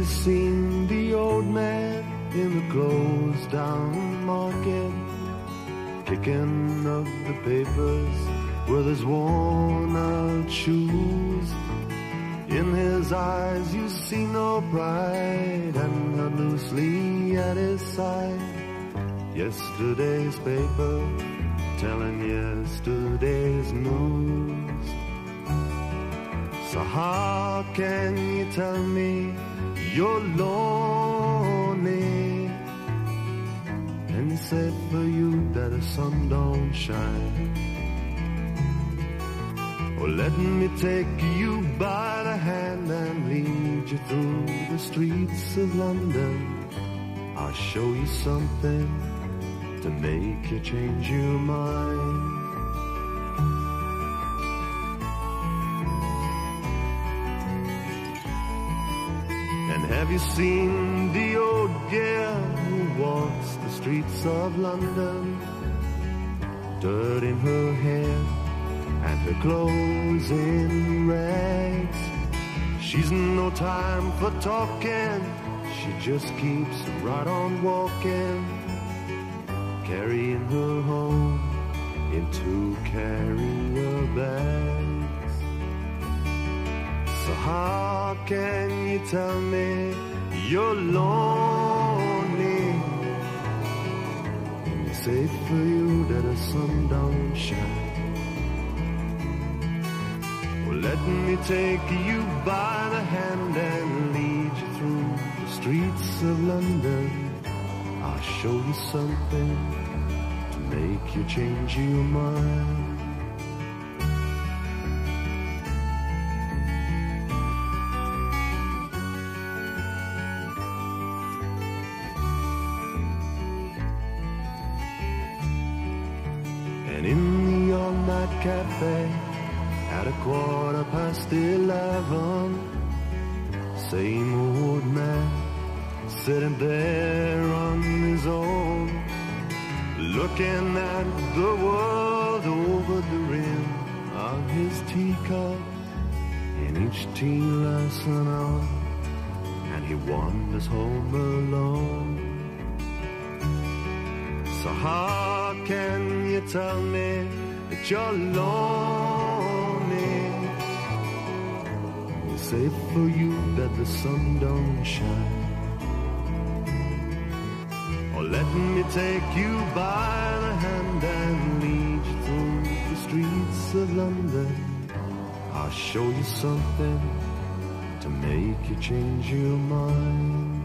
seen the old man in the closed down market, kicking up the papers with his worn out shoes? In his eyes you see no pride, and held loosely at his side yesterday's paper, telling yesterday's news. So how can you tell me you're lonely, and say for you that the sun don't shine? Oh, let me take you by the hand and lead you through the streets of London. I'll show you something to make you change your mind. And have you seen the old girl who walks the streets of London, dirt in her hair and her clothes in rags? She's no time for talking, she just keeps right on walking, carrying her home in 2 carrier bags. So how can you tell me you're lonely, when it's safe for you that the sun don't shine? Let me take you by the hand and lead you through the streets of London. I'll show you something to make you change your mind. And in the all-night cafe at 11:15, same old man sitting there on his own, looking at the world over the rim of his teacup, and each tea lasts an hour, and he wanders home alone. So how can you tell me that you're lonely, it's safe for you that the sun don't shine? Or let me take you by the hand and lead you through the streets of London. I'll show you something to make you change your mind.